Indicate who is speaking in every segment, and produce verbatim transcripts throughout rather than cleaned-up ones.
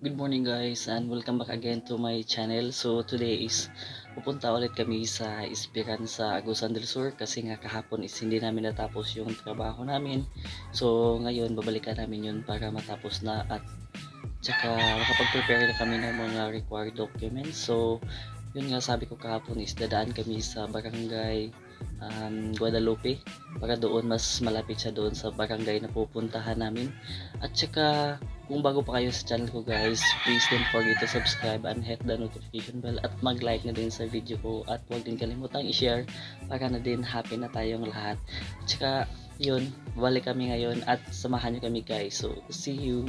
Speaker 1: Good morning guys and welcome back again to my channel. So today is pupunta ulit kami sa Ispiran sa Agusan del Sur kasi nga kahapon is hindi namin natapos yung trabaho namin. So ngayon babalikan namin yun para matapos na at tsaka makapag-prepare na kami ng mga required documents. So yun nga sabi ko kahapon is dadaan kami sa barangay um, Guadalupe para doon mas malapit siya doon sa barangay na pupuntahan namin. At tsaka kung bago pa kayo sa channel ko guys, please don't forget to subscribe and hit the notification bell at mag-like na din sa video ko at huwag din kalimutang i-share para na din happy na tayong lahat. At saka yun, balik kami ngayon at samahan nyo kami guys. So see you!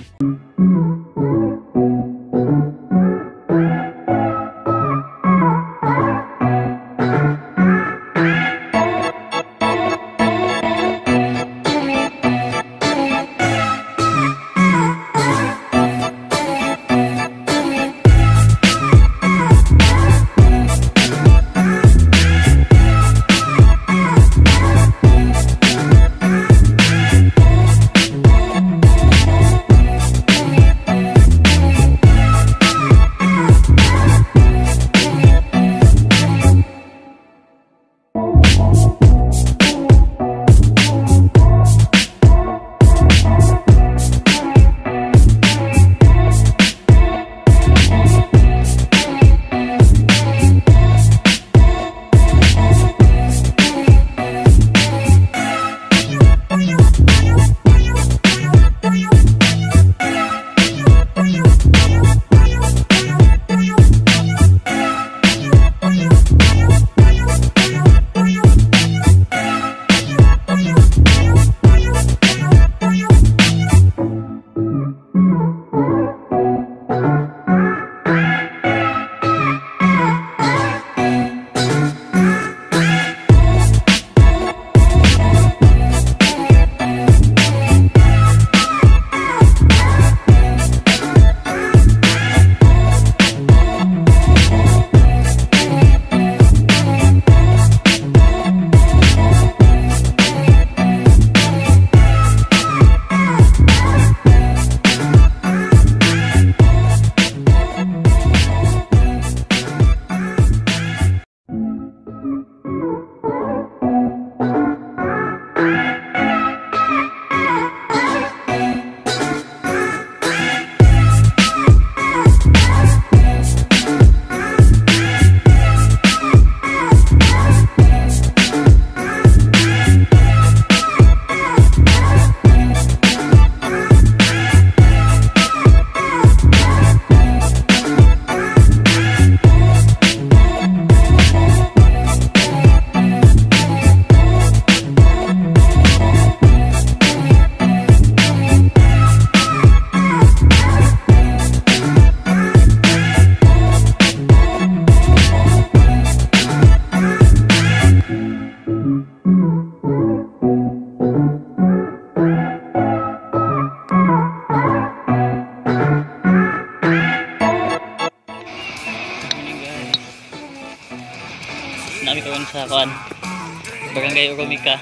Speaker 1: Nami karon sa kuan Barangay Oromika.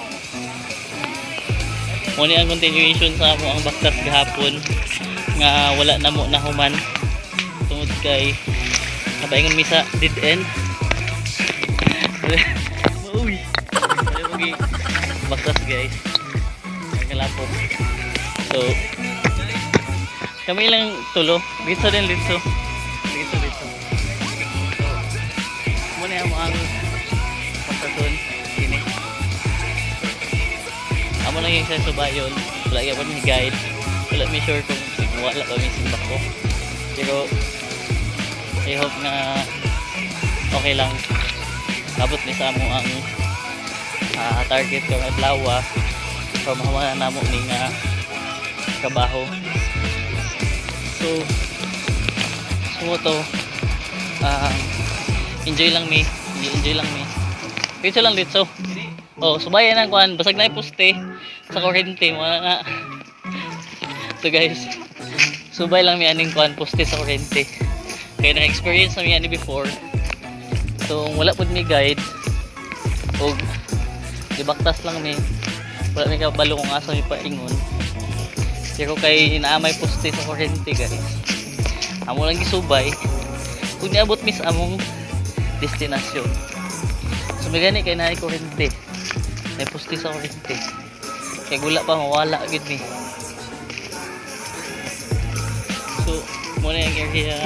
Speaker 1: Muni ang continuation sa amo ang baktas gahapon nga wala na mo nahuman tungod kay nabaingon mi sa dead end. Uy. Uy. Baktas guys. Kalapot. So kami lang tulo. Dito din dito. Dito dito. Muna mo ang pagkatun ini. Amo lang yung sa subayon. Wala ka pa may guide. Wala may sure kung wala pa may simbak ko. Pero I hope na okay lang. Tapos ni sa amo ang uh, target ko ng Blawa from mga namo ni nga kabaho. So sumo to uh, enjoy lang mi, enjoy lang mi. Dito lang dito. Oh, subayan ang kuan, basag na iposte sa kuryente mo na. So guys, subay lang mi aning kuan poste sa kuryente. Kaya na experience na mi ani before. So wala pud mi guide. Og dibaktas lang mi. Wala may kabalo kung asa may paingon. Pero kay inaamay poste sa kuryente guys. amo lang gisubay kung niabot mis among destinasyon. So may gani kay naay kuryente, may pusti sa kuryente, kay gula pa mawala gid mi. So muna yung area.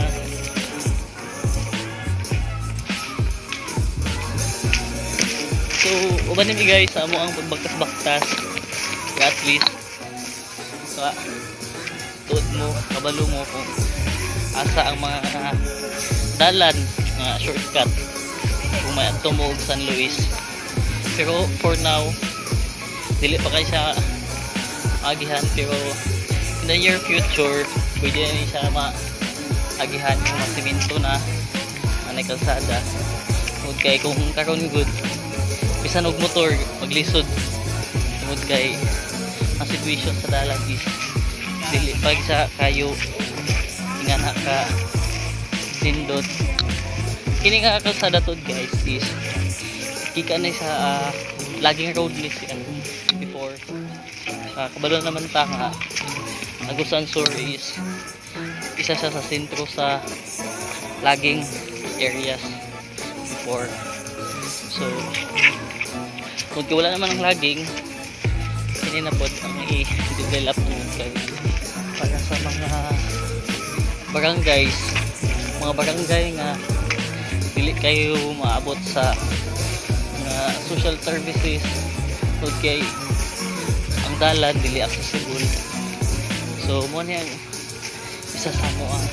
Speaker 1: So uban nimi guys sa amo ang pagbaktas-baktas at least sa tuod mo, kabalo mo kung asa ang mga uh, dalan, mga uh, shortcut kung may tumuog San Luis. Pero for now dili pa kayo siya agihan, pero in the near future pwede na siya maagihan yung mga simento na anay kalsada. Tungod kay kung karon good bisan og motor maglisod, tungod kay ang situation sa dalan is dili pag sa kayo ingana ka dindot. Kini nga kalsada to guys is kika na sa uh, laging roadless yan before. Uh, kabalo naman ta nga Agusan Sur is isa siya sa sentro sa laging areas before. So kung wala naman ang laging, hindi na po ang i-develop para sa mga barangays, mga barangay nga dili kayo maabot sa mga social services, okay, ang dalan dili accessible. So mo na yung isa sa mo ang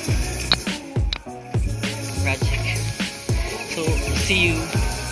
Speaker 1: project. So see you.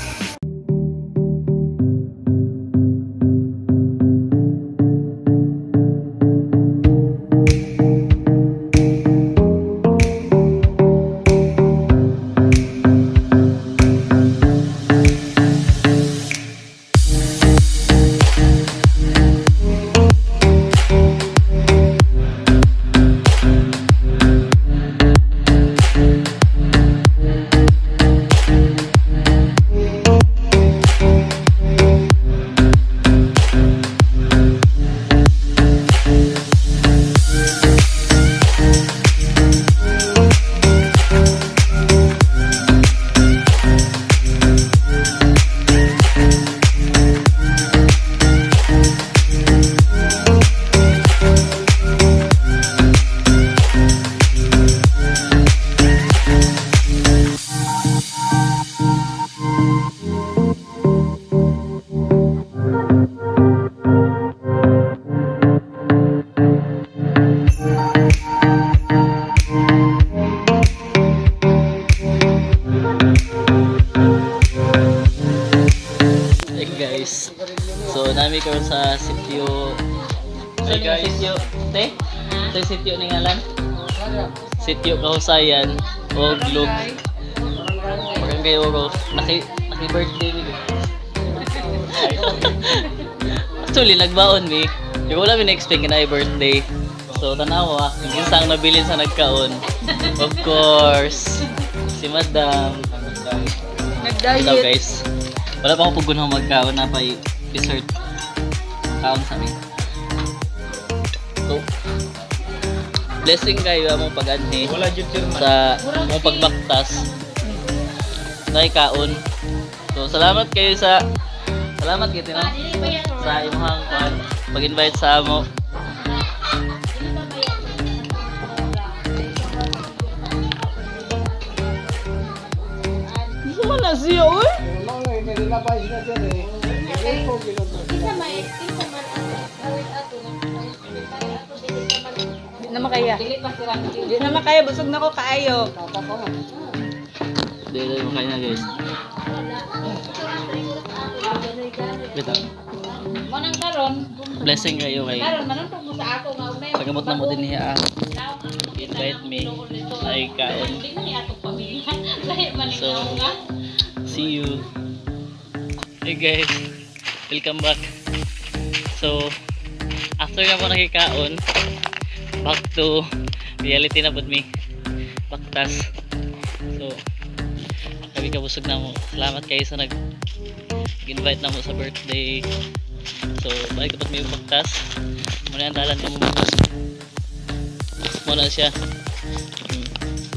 Speaker 1: So nami karon sa sitio. Hey guys, sitio. Te? Sa sitio ni ngalan? Sitio Kahusayan o Glog. Barangay Oro. Naki naki birthday ni. Actually nagbaon mi. Di wala mi na-expect na birthday. So tanawa, yung sang nabilin sa nagkaon. Of course, si Madam. Nag-diet. Ito guys. Wala pa ako pugunang magkaon na pa dessert. Kaon sa amin. So, blessing kayo among pag-anhi sa among pagbaktas. Naikaon. So, salamat kayo sa salamat kayo no? Sa imong pag-invite sa amo. Gusto mo na siya, uy? Di na makaya. Di na makaya, busog na ko kaayo. Di na makaya na guys. Bita.
Speaker 2: Manang karon.
Speaker 1: Blessing kayo kay.
Speaker 2: Karon manang mo sa ako nga unay.
Speaker 1: Pagamot na mo din niya. Invite me. Ay kaon.
Speaker 2: Di na ni ato pamilya. Lahi man nga.
Speaker 1: See you. Hey guys, welcome back. So, after na po nakikaon, back to reality na po me. Baktas. So, kami kabusog na mo. Salamat kayo sa nag-invite na mo sa birthday. So, balik na po may baktas. Muna ang dalan na mo. Muna siya.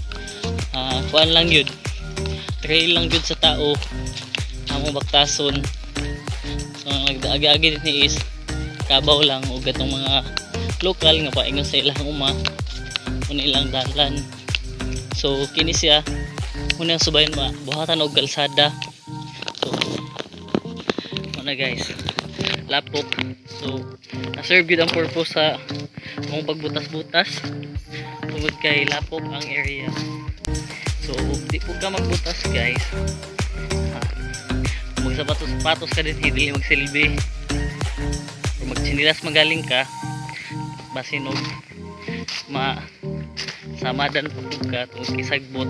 Speaker 1: ah kuan lang yun, trail lang yun sa tao among baktason. So nagdaagi-agi din is kabaw lang o gatong mga lokal nga paingon sa ilang uma muna ilang dalan. So kini siya muna subayon ba buhatan og kalsada. So muna guys, lapok. So na-serve yun ang purpose sa mong pagbutas-butas tungod kay lapok ang area. So di po ka magbutas guys, ha, magsapatos-patos ka din, hindi magsilbi. Kung magsinilas magaling ka, basin og ma samadan po ka tungod kay sagbot.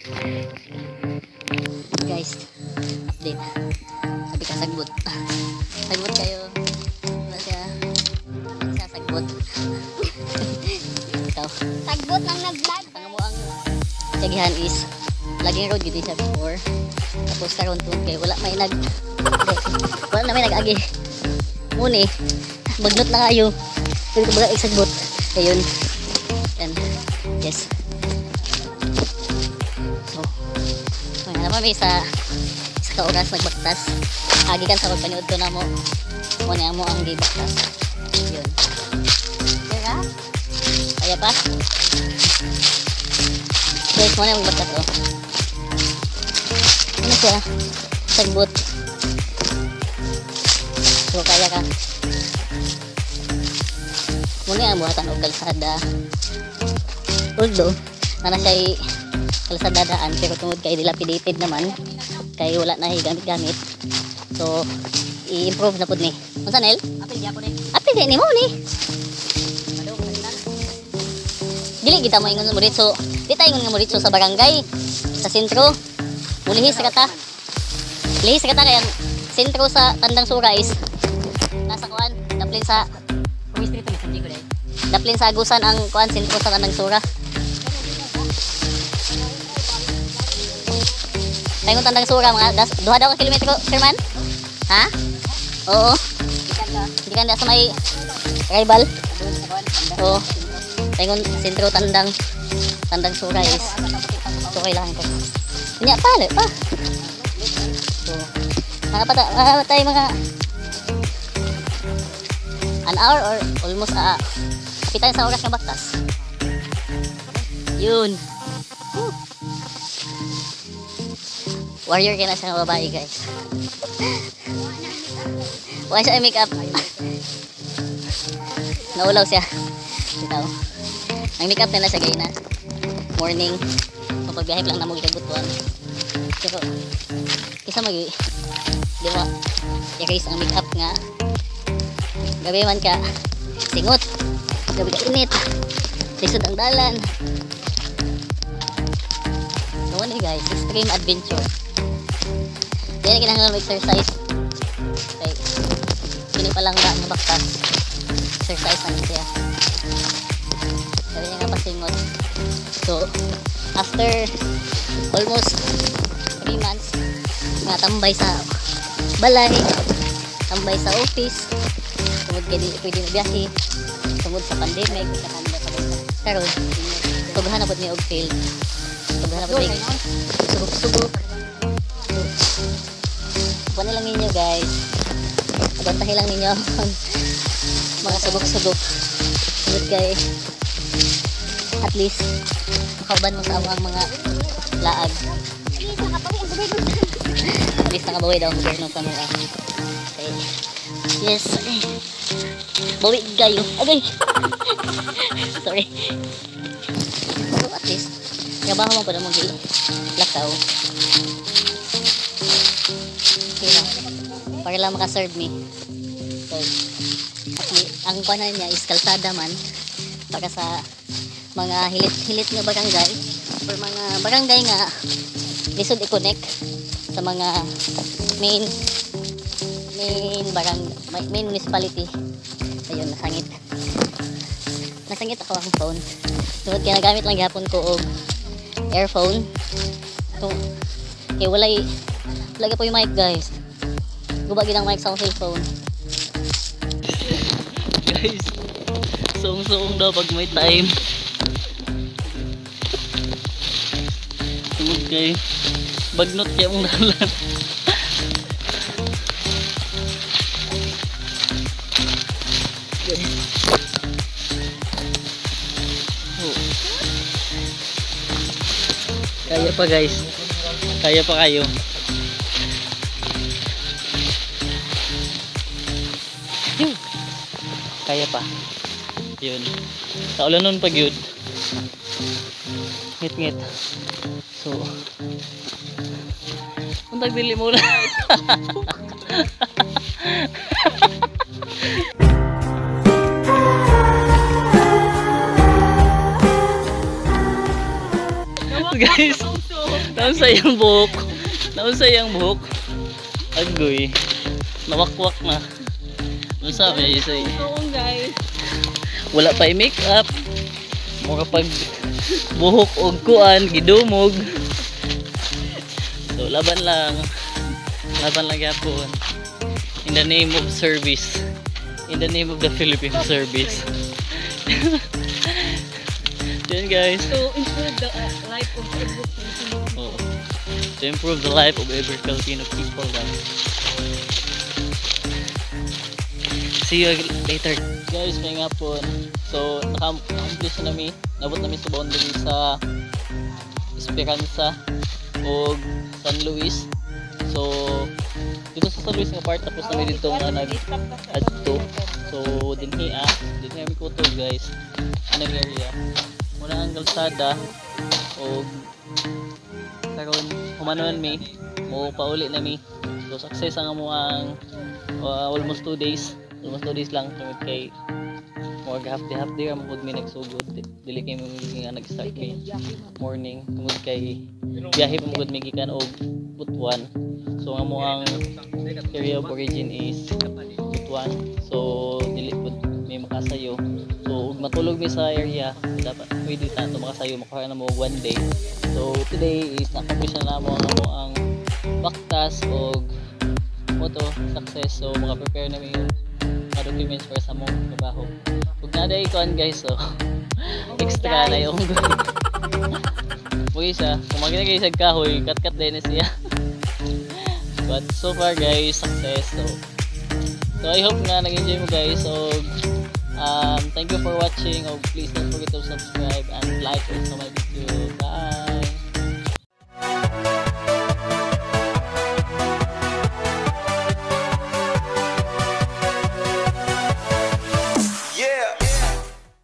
Speaker 3: Guys, update. Sabi ka sagbot. Sagbot kayo. Wala siya. Siya sagbot. Ikaw.
Speaker 2: Sagbot ng nag-vlog.
Speaker 3: Ang mo ang tsagihan is laging road gito siya before. Tapos karon tungod kay wala may nag wala na may nag-agi. Muni. Bagnot na kayo. Dito baga isagbot. Ayun. Yan. Yes. So, may naman may sa sa kaoras nagbaktas. Agi kan sa pagpanood ko na mo. Muna mo ang gibaktas. Yun. Kaya? Kaya pa? Guys, muna yung baktas oh. Ano siya? Sagbot. So, kaya ka. Muna ang buhatan o kalsada. Although, na siya kalsadadaan pero tungod kay dilapidated naman kay wala na gamit-gamit. So, i-improve na pud ni. Unsa nel?
Speaker 2: Apil gyapon ni.
Speaker 3: Apil di ni mo ni. Dili kita mo ingon mo dito. Di tayo ingon mo dito sa barangay, sa sentro. Mulihis ka ta. Lihis ka ta kay ang sentro sa Tandang Sura is nasa kuan, daplin sa
Speaker 2: Street ni Sandigo dai.
Speaker 3: daplin sa Agusan ang kuan sentro sa Tandang Sura. Tayo Tandang Sura mga das, duha daw ka kilometro, sir man? Ha? Oo. Hindi ka na sa may rival. Oo. Tayo sentro Tandang Tandang Sura is so kailangan ko. Kanya pa, pa. So, nakapata, uh, tayo mga an hour or almost a uh, kapitan sa oras ng baktas. Yun. Woo. Warrior ka na siya ng babae guys. Wala siya make up. Naulaw siya. Ito. Ang make up na siya gaya na. Morning. So pagbiyahe lang na mo ikagutuan. Pero isa mag di ba i-raise ang make up nga. Gabi man ka singot. Gabi ka init. Lisod ang dalan. So ano guys, extreme adventure. Kaya kinahanglan mag-exercise. Okay. Pini pa lang na ng baktas. Exercise na siya. Sabi niya nga pasingot. So, after almost three months, nga tambay sa balay, tambay sa office, tungod kaya di pwede na biyahe, tungod sa pandemic, karon tughan na po ni og field. Tughan na po ni subok-subok. Kuha lang ninyo guys. Abantahin lang ninyo mga subok-subok. Tungod kay at least makauban mo sa ang mga laag. At least nakabawi daw ang gobyerno sa mga. Okay. Yes. Bawi kayo. Agay. Sorry. So at least trabaho mo pa na mong lakaw. Okay na. Para lang makaserve me. So, at least, ang kuhanan niya is kalsada man para sa mga hilit-hilit nga barangay or mga barangay nga lisod i-connect sa mga main main barang main municipality. Ayun, nasangit nasangit ako ang phone. Tungod kaya nagamit lang gapon ko og earphone. Ito kaya walay wala po yung mic guys. Gubagin ang mic sa cellphone.
Speaker 1: Guys, suong-suong daw pag may time. tungod kay bagnot kaya mong dalan. Oh. Kaya pa guys, kaya pa kayo. Yun. Kaya pa. Yun. Sa ulan nun pag yun. Ngit-ngit. So, kung tagdili mo lang. Guys, naon sa iyang buhok. Naon sa iyang buhok. Agoy. Nawakwak na. Ano sabi? Isa
Speaker 2: guys.
Speaker 1: wala pa i-make up. Mura pag buhok og kuan gidumog. So laban lang. Laban lang yapon. In the name of service. In the name of the Philippine service. Yan guys.
Speaker 2: To improve the uh, life of every Filipino.
Speaker 1: Oh. To improve the life of every Filipino people guys. See you later. Guys, may nga po. So, naka-accomplish na namin. Nabot namin sa boundary sa Esperanza o San Luis. So, dito sa San Luis nga part, tapos namin dito nga nag-adto. So, dinhi ah. Dinhi kami ko to guys. Anong area? Muna ang kalsada o karon humanon mi. Mo pauli na mi. So, success ang amuang uh, almost two days. Almost two days lang tungod kay more half-day half-day ang magod may nagsugod. Dili kay mo nga nag-start kay morning tungod kay biyahe pa magod may gikan og Butuan. So ang mo ang area of origin is Butuan. So dili pud may makasayo. So ug matulog mi sa area dapat pwede ta to makasayo makuha na mo one day. So today is na-accomplish na mo ang mo ang baktas og moto success. So maka-prepare na mi yung documents para sa mong trabaho. Huwag na dahil ikuan guys, so extra na yung huwag siya, kung maginagay siya kahoy, cut-cut din na siya. But so far guys, success. So, so I hope nga nag-enjoy mo guys. So um, thank you for watching. Oh, please don't forget to subscribe and like also my video. Bye!